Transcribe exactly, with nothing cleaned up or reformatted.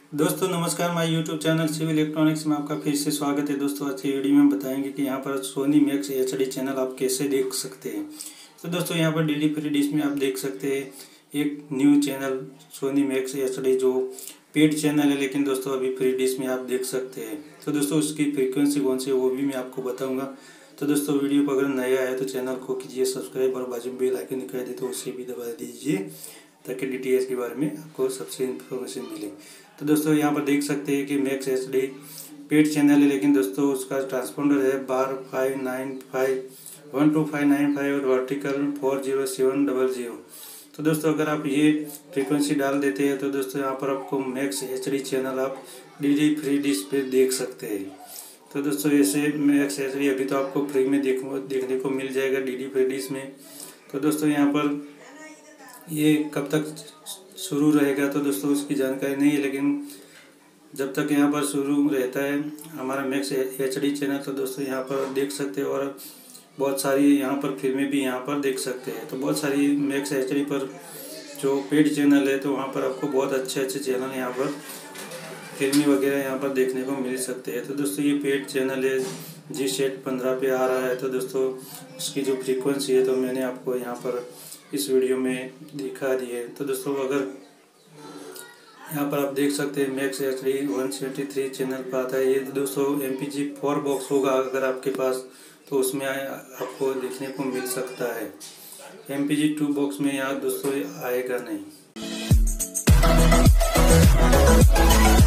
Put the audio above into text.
दोस्तों नमस्कार, my YouTube channel civil electronics में आपका फिर से स्वागत है। दोस्तों आज की वीडियो में बताएंगे कि यहाँ पर Sony Max H D channel आप कैसे देख सकते हैं। तो दोस्तों यहाँ पर डी डी फ्री डिश में आप देख सकते हैं एक new channel Sony Max H D जो पेड चैनल है, लेकिन दोस्तों अभी फ्री डिश में आप देख सकते हैं। तो दोस्तों उसकी फ्रीक्वेंसी कौन सी है वो भी मैं आपको बताऊँगा। तो दोस्तों वीडियो को अगर नया है तो चैनल को कीजिए सब्सक्राइब और बाजू में बेल आइकन दिखाई दे तो उसे भी दबा दीजिए ताकि डी टी एच के बारे में आपको सबसे इन्फॉर्मेशन मिले। तो दोस्तों यहाँ पर देख सकते हैं कि Max H D paid channel है, लेकिन दोस्तों उसका ट्रांसपोंडर है बार five nine five one two five nine five और vertical four zero seven double zero. तो दोस्तों अगर आप ये फ्रीक्वेंसी डाल देते हैं तो दोस्तों यहाँ पर आपको मैक्स एच डी चैनल आप डी डी फ्री डिश पे देख सकते हैं। तो दोस्तों ऐसे मैक्स एच डी अभी तो आपको फ्री में देख देखने को मिल जाएगा डी डी फ्री डिश में। तो दोस्तों यहाँ पर ये कब तक शुरू रहेगा तो दोस्तों उसकी जानकारी नहीं है, लेकिन जब तक यहाँ पर शुरू रहता है हमारा मैक्स एच डी चैनल तो दोस्तों यहाँ पर देख सकते हैं और बहुत सारी यहाँ पर फिल्में भी यहाँ पर देख सकते हैं। तो बहुत सारी मैक्स एच डी पर जो पेड चैनल है तो वहाँ पर आपको बहुत अच्छे अच्छे चैनल यहाँ पर फिल्में वगैरह यहाँ पर देखने को मिल सकते हैं। तो दोस्तों ये पेड चैनल है जी सेट पंद्रह पे आ रहा है। तो दोस्तों उसकी जो फ्रीक्वेंसी है तो मैंने आपको यहाँ पर इस वीडियो में दिखा दी है। तो दोस्तों अगर यहाँ पर आप देख सकते हैं Max H D one seventy three channel पर आता है। ये दोस्तों M P G four box होगा अगर आपके पास तो उसमें आपको देखने को मिल सकता है। M P G two box में यहाँ दोस्तों आएगा नहीं।